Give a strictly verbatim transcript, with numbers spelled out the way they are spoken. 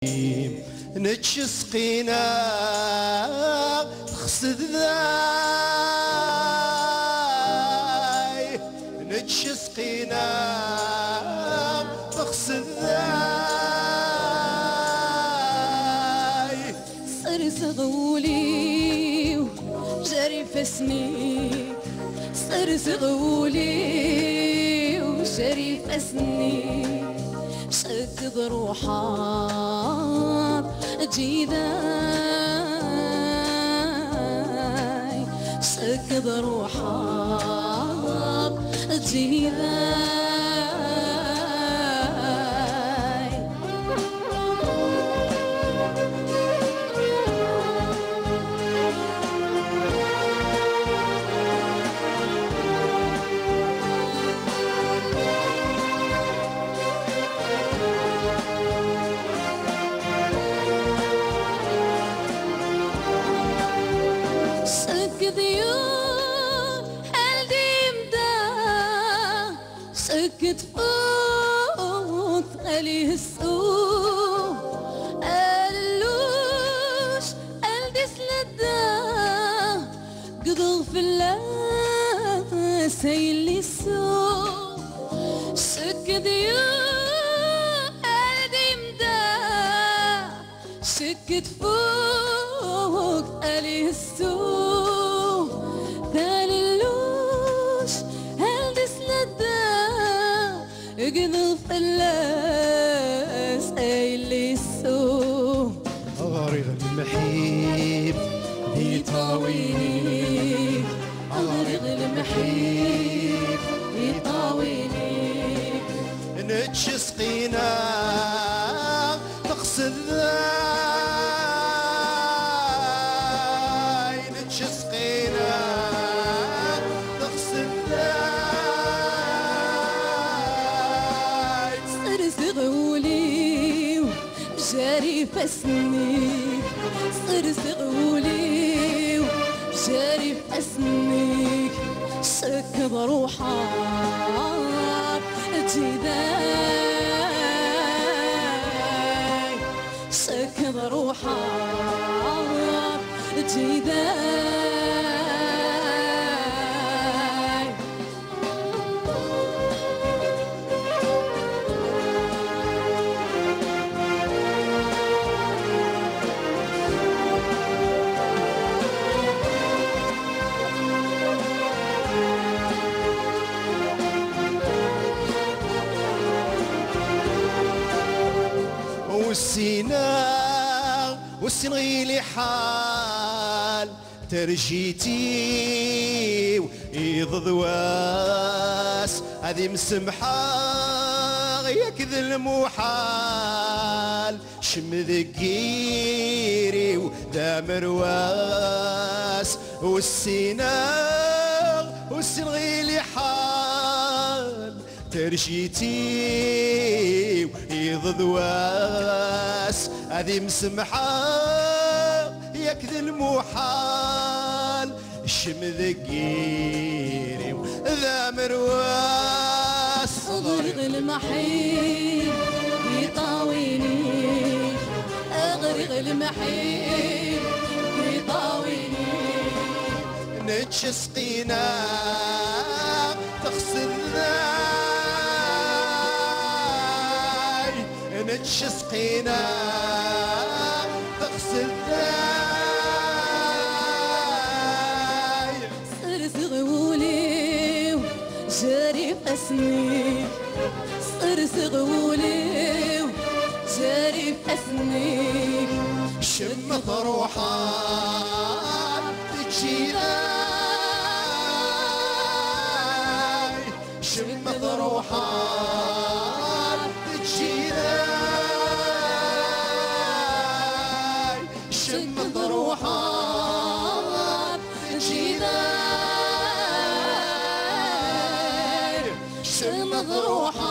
نتش سقينا تخسد ذاي نتش سقينا تخسد ذاي صر صغولي وجري فسني صر صغولي وجري فسني شكد روحات جيداي شكد روحات جيداي سكت فوق عليه السوق قالوش قلدس لدا قضغ في الله سيلي السوق سكت يوم قلبي مدا سكت فوق عليه السوق قالوش قلدس لدا قضغ في اللاس اللي السوق غريغ المحيب يطاويني غريغ المحيب يطاويني نتش سقينا تقصد ذاي نتش سقينا تقصد جاري فسني صر صغولي وجاري فسني سكب روحات جداي سكب روحات جداي والسينا والسنغيلي حال ترجيتي ويضواس هذه مسمحة يكذ المحال شم ذكيري وذا مرواس والسينا والسنغيلي حال ترجيتي ويضواس هذه مسمحة يكذ المحال الشم ذكيري وذا مرواس أغرق المحيط يطاويني أغرق المحيط يطاويني نتش سقينا تغسل نتش سقينا تغسل صر صغولي وجاري فسني صر صغولي وجاري فسني شمت روحات تجيناي شمت روحات تجيناي شمت روحات تجيناي شمت روحات